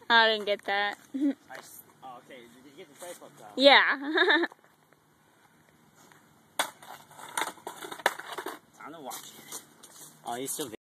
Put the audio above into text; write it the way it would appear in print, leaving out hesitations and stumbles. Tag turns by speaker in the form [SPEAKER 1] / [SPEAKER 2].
[SPEAKER 1] I didn't get that.
[SPEAKER 2] Oh, okay. Did you get the tape up though?
[SPEAKER 1] Yeah.
[SPEAKER 2] Time to watch it. Oh, he's still